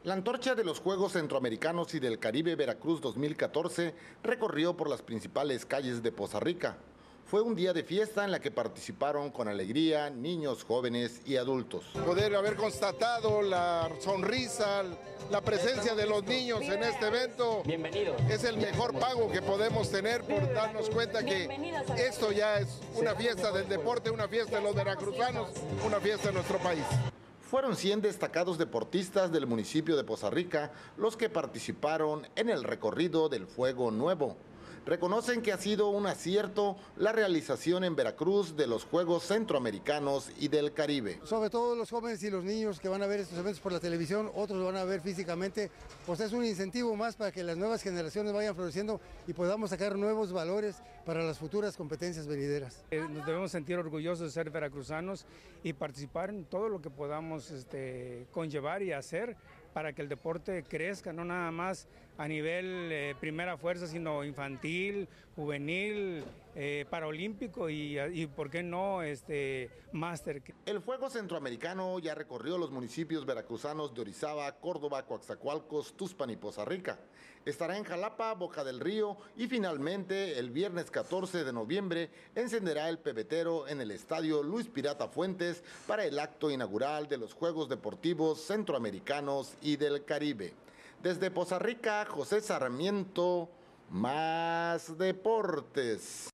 La antorcha de los Juegos Centroamericanos y del Caribe Veracruz 2014 recorrió por las principales calles de Poza Rica. Fue un día de fiesta en la que participaron con alegría niños, jóvenes y adultos. Poder haber constatado la sonrisa, la presencia de los niños en este evento es el mejor pago que podemos tener por darnos cuenta que esto ya es una fiesta del deporte, una fiesta de los veracruzanos, una fiesta de nuestro país. Fueron 100 destacados deportistas del municipio de Poza Rica los que participaron en el recorrido del Fuego Nuevo. Reconocen que ha sido un acierto la realización en Veracruz de los Juegos Centroamericanos y del Caribe. Sobre todo los jóvenes y los niños que van a ver estos eventos por la televisión, otros lo van a ver físicamente, pues es un incentivo más para que las nuevas generaciones vayan floreciendo y podamos sacar nuevos valores para las futuras competencias venideras. Nos debemos sentir orgullosos de ser veracruzanos y participar en todo lo que podamos conllevar y hacer para que el deporte crezca, no nada más a nivel primera fuerza, sino infantil, juvenil, paralímpico y por qué no, máster. El Fuego Centroamericano ya recorrió los municipios veracruzanos de Orizaba, Córdoba, Coatzacoalcos, Tuxpan y Poza Rica. Estará en Jalapa, Boca del Río y finalmente el viernes 14 de noviembre encenderá el pebetero en el estadio Luis Pirata Fuentes para el acto inaugural de los Juegos Deportivos Centroamericanos y del Caribe. Desde Poza Rica, José Sarmiento, Más Deportes.